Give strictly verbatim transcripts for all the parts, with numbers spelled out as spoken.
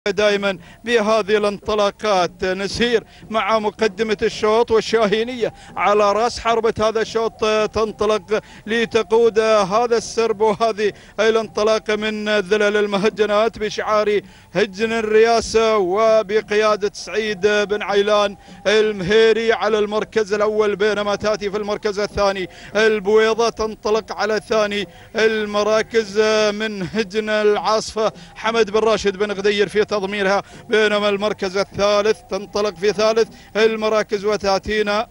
دائما بهذه الانطلاقات. نسير مع مقدمة الشوط والشاهينية على رأس حربة هذا الشوط تنطلق لتقود هذا السرب وهذه الانطلاقة من ذلل المهجنات بشعار هجن الرياسة وبقيادة سعيد بن عيلان المهيري على المركز الأول، بينما تأتي في المركز الثاني البويضة تنطلق على ثاني المراكز من هجن العاصفة حمد بن راشد بن غدير في تضميرها، بينما المركز الثالث تنطلق في ثالث المراكز وتأتينا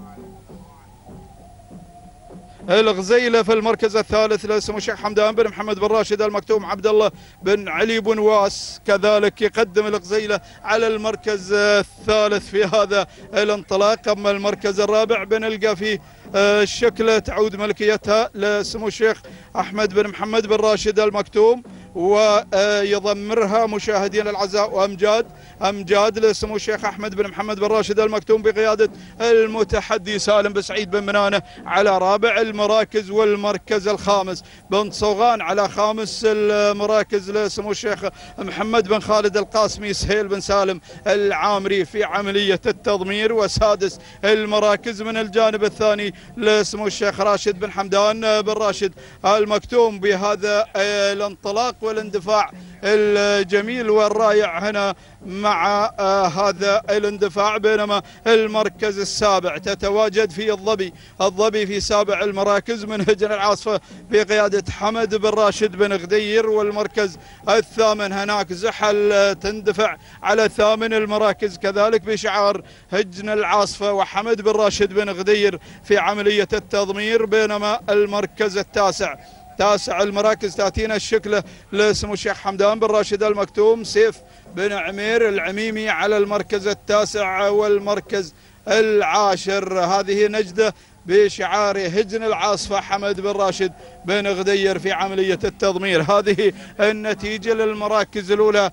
الغزيلة في المركز الثالث لسمو الشيخ حمدان بن محمد بن راشد المكتوم عبد الله بن علي بن واس، كذلك يقدم الغزيلة على المركز الثالث في هذا الانطلاق. اما المركز الرابع بنلقى فيه الشكلة تعود ملكيتها لسمو الشيخ احمد بن محمد بن راشد المكتوم، ويضمرها مشاهدين العزاء وامجاد امجاد لسمو الشيخ احمد بن محمد بن راشد المكتوم بقياده المتحدي سالم بن سعيد بن منانه على رابع المراكز، والمركز الخامس بن صوغان على خامس المراكز لسمو الشيخ محمد بن خالد القاسمي سهيل بن سالم العامري في عمليه التضمير، وسادس المراكز من الجانب الثاني لسمو الشيخ راشد بن حمدان بن راشد المكتوم بهذا الانطلاق والاندفاع الجميل والرائع هنا مع آه هذا الاندفاع. بينما المركز السابع تتواجد في الظبي الظبي في سابع المراكز من هجن العاصفة بقيادة حمد بن راشد بن غدير، والمركز الثامن هناك زحل تندفع على ثامن المراكز كذلك بشعار هجن العاصفة وحمد بن راشد بن غدير في عملية التضمير. بينما المركز التاسع تاسع المراكز تأتينا الشكلة لسمو الشيخ حمدان بن راشد المكتوم سيف بن عمير العميمي على المركز التاسع، والمركز العاشر هذه نجدة بشعار هجن العاصفة حمد بن راشد بن غدير في عملية التضمير. هذه النتيجة للمراكز الأولى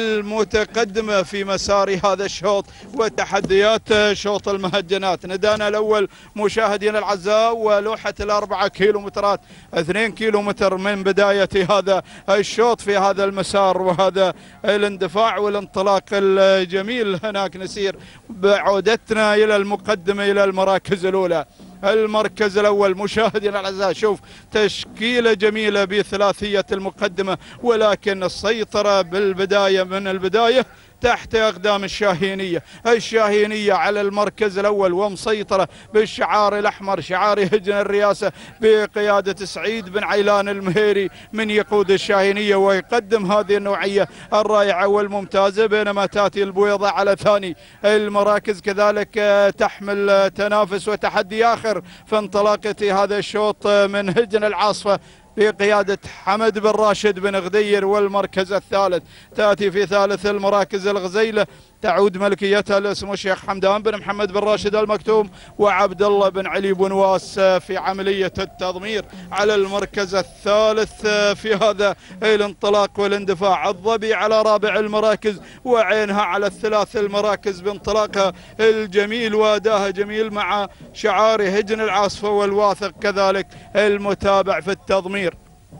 المتقدمة في مسار هذا الشوط وتحديات شوط المهجنات. ندانا الأول مشاهدين الأعزاء ولوحة الأربعة كيلومترات اثنين كيلومتر من بداية هذا الشوط في هذا المسار وهذا الاندفاع والانطلاق الجميل. هناك نسير بعودتنا إلى المقدمة إلى المراكز الأولى. المركز الأول مشاهدينا الأعزاء شوف تشكيلة جميلة بثلاثية المقدمة، ولكن السيطرة بالبداية من البداية تحت أقدام الشاهينية الشاهينية على المركز الأول ومسيطرة بالشعار الأحمر شعار هجن الرياسة بقيادة سعيد بن عيلان المهيري من يقود الشاهينية ويقدم هذه النوعية الرائعة والممتازة. بينما تأتي البويضة على ثاني المراكز كذلك تحمل تنافس وتحدي آخر في انطلاقة هذا الشوط من هجن العاصفة بقيادة حمد بن راشد بن غدير، والمركز الثالث تأتي في ثالث المراكز الغزيلة تعود ملكيتها لسمو الشيخ حمدان بن محمد بن راشد المكتوم وعبد الله بن علي بن واس في عملية التضمير على المركز الثالث في هذا الانطلاق والاندفاع. الظبي على رابع المراكز وعينها على الثلاث المراكز بانطلاقها الجميل واداها جميل مع شعار هجن العاصفة والواثق كذلك المتابع في التضمير.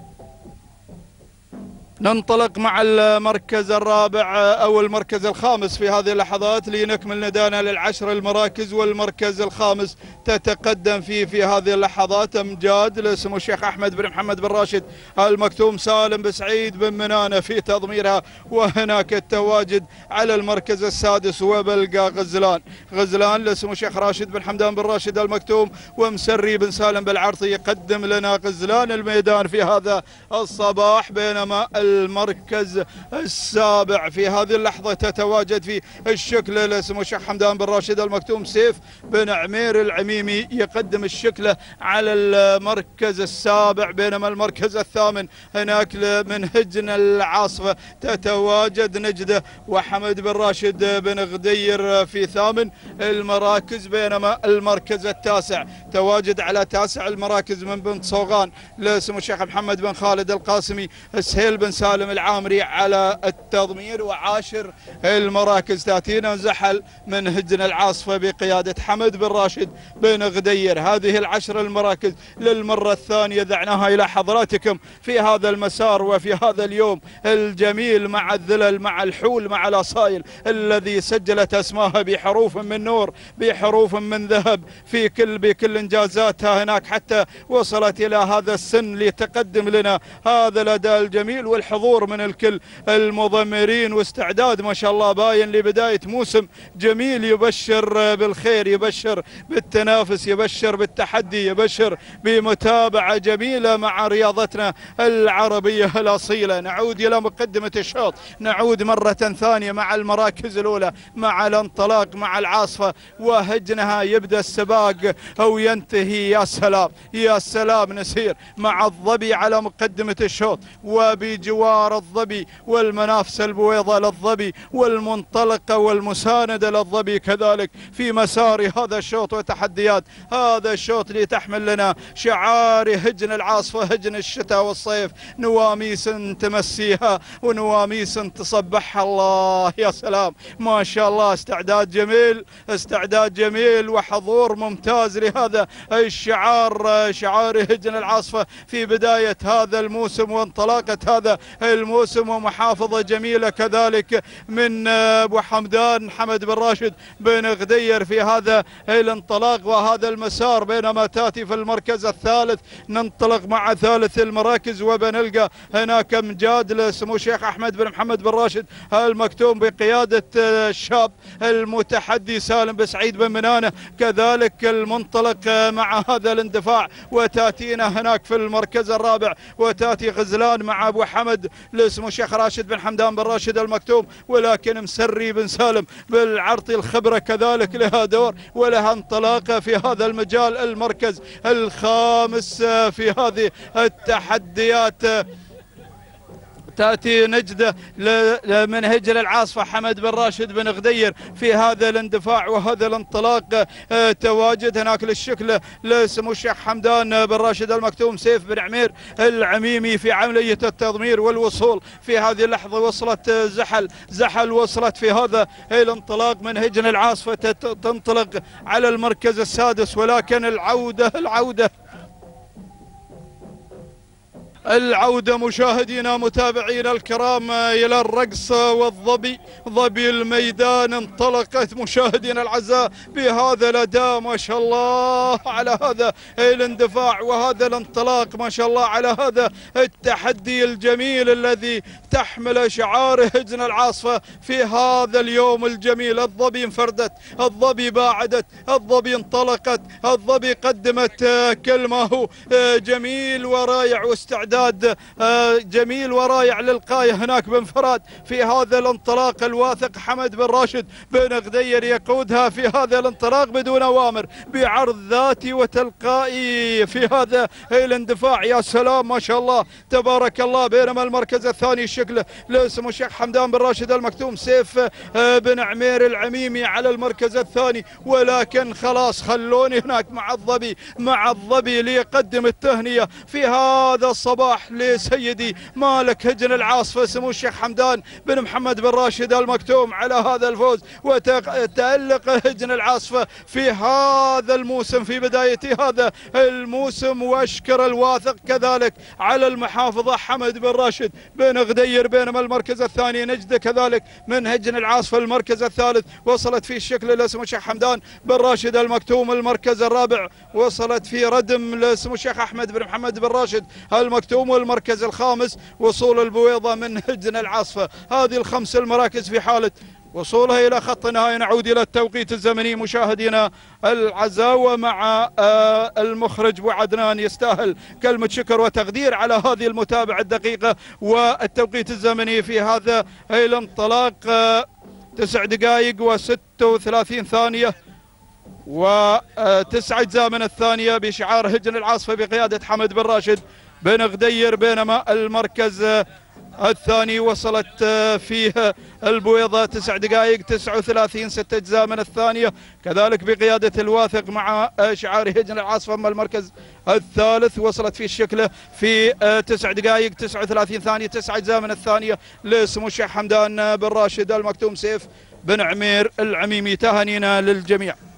ننطلق مع المركز الرابع أو المركز الخامس في هذه اللحظات لنكمل ندانا للعشر المراكز، والمركز الخامس تتقدم فيه في هذه اللحظات أمجاد لسمو الشيخ أحمد بن محمد بن راشد المكتوم سالم بن سعيد بن منانة في تضميرها، وهناك التواجد على المركز السادس وبلقى غزلان غزلان لسمو الشيخ راشد بن حمدان بن راشد المكتوم ومسري بن سالم بالعرطي يقدم لنا غزلان الميدان في هذا الصباح. بينما المركز السابع في هذه اللحظة تتواجد في الشكلة لسمو الشيخ حمدان بن راشد المكتوم سيف بن عمير العميمي يقدم الشكلة على المركز السابع. بينما المركز الثامن هناك من هجن العاصفة تتواجد نجدة وحمد بن راشد بن غدير في ثامن المراكز. بينما المركز التاسع تواجد على تاسع المراكز من بن صوغان لسمو الشيخ محمد بن خالد القاسمي سهيل بن سالم العامري على التضمير. وعاشر المراكز تاتينا زحل من هجن العاصفة بقيادة حمد بن راشد بن غدير. هذه العشر المراكز للمرة الثانية دعناها إلى حضراتكم في هذا المسار وفي هذا اليوم الجميل، مع الذلل مع الحول مع الأصايل الذي سجلت أسماها بحروف من نور بحروف من ذهب في كل بكل إنجازاتها هناك حتى وصلت إلى هذا السن لتقدم لنا هذا الأداء الجميل والحضور من الكل المضمرين، واستعداد ما شاء الله باين لبداية موسم جميل يبشر بالخير، يبشر بالتنافس، يبشر بالتحدي، يبشر بمتابعة جميلة مع رياضتنا العربية الأصيلة. نعود إلى مقدمة الشوط، نعود مرة ثانية مع المراكز الأولى، مع الانطلاق مع العاصفة وهجنها. يبدأ السباق أو ينتهي. يا سلام يا سلام، نسير مع الظبي على مقدمة الشوط، وبجوار الظبي والمنافسة البويضة للظبي والمنطلقة والمساندة للظبي كذلك في مسار هذا الشوط وتحديات هذا الشوط لتحمل لنا شعار هجن العاصفة، هجن الشتاء والصيف، نواميس تمسيها ونواميس تصبحها. الله يا سلام، ما شاء الله، استعداد جميل، استعداد جميل وحضور ممتاز لهذا الشعار، شعار هجن العاصفة في بداية هذا الموسم وانطلاقة هذا الموسم، ومحافظة جميلة كذلك من أبو حمدان حمد بن راشد بن غدير في هذا الانطلاق وهذا المسار. بينما تاتي في المركز الثالث، ننطلق مع ثالث المراكز وبنلقى هناك امجاد لسمو الشيخ احمد بن محمد بن راشد المكتوم بقيادة الشاب المتحدي سالم بن سعيد بن منانة، كذلك المنطلق مع هذا الاندفاع. وتاتينا هناك في المركز الرابع وتاتي غزلان مع ابو حمد لسمو الشيخ راشد بن حمدان بن راشد المكتوم، ولكن مسري بن سالم بالعرض الخبرة كذلك لها دور ولها انطلاقة في هذا المجال. المركز الخامس في هذه التحديات تأتي نجدة من هجر العاصفة حمد بن راشد بن غدير في هذا الاندفاع وهذا الانطلاق. تواجد هناك للشكل لسمو الشيخ حمدان بن راشد المكتوم سيف بن عمير العميمي في عملية التضمير والوصول. في هذه اللحظة وصلت زحل زحل وصلت في هذا الانطلاق من هجن العاصفة، تنطلق على المركز السادس، ولكن العودة العودة العودة مشاهدينا متابعينا الكرام إلى الرقص والظبي، ظبي الميدان. انطلقت مشاهدينا الأعزاء بهذا الأداء ما شاء الله على هذا الاندفاع وهذا الانطلاق، ما شاء الله على هذا التحدي الجميل الذي تحمل شعار هجن العاصفة في هذا اليوم الجميل. الظبي انفردت، الظبي باعدت، الظبي انطلقت، الظبي قدمت كل ما هو جميل ورائع واستعداد جميل ورائع للقاية هناك بانفراد في هذا الانطلاق الواثق. حمد بن راشد بن غدير يقودها في هذا الانطلاق بدون أوامر، بعرض ذاتي وتلقائي في هذا الاندفاع. يا سلام ما شاء الله تبارك الله. بينما المركز الثاني شكله لسمو الشيخ حمدان بن راشد المكتوم سيف بن عمير العميمي على المركز الثاني، ولكن خلاص خلوني هناك مع الظبي مع الظبي ليقدم التهنئة في هذا الصباح لسيدي مالك هجن العاصفة سمو الشيخ حمدان بن محمد بن راشد المكتوم على هذا الفوز وتألق هجن العاصفة في هذا الموسم في بداية هذا الموسم. واشكر الواثق كذلك على المحافظة حمد بن راشد بن غدير. بينما المركز الثاني نجدة كذلك من هجن العاصفة. المركز الثالث وصلت في الشكل لسمو الشيخ حمدان بن راشد المكتوم. المركز الرابع وصلت في ردم لسمو الشيخ احمد بن محمد بن راشد المكتوم. والمركز الخامس وصول البويضة من هجن العاصفة. هذه الخمس المراكز في حالة وصولها إلى خط النهاية. نعود إلى التوقيت الزمني مشاهدينا الأعزاء، ومع المخرج أبو عدنان يستاهل كلمة شكر وتقدير على هذه المتابعة الدقيقة. والتوقيت الزمني في هذا الانطلاق تسع دقائق وستة وثلاثين ثانية وتسع أجزاء من الثانية بشعار هجن العاصفة بقيادة حمد بن راشد بن غدير. بينما المركز الثاني وصلت فيه البويضة تسع دقائق تسعة وثلاثين ستة أجزاء من الثانية، كذلك بقيادة الواثق مع شعار هجن العاصفة. أما المركز الثالث وصلت في الشكل في تسع دقائق تسعة وثلاثين ثانية تسع أجزاء من الثانية لسمو الشيخ حمدان بن راشد المكتوم سيف بن عمير العميمي. تهانينا للجميع.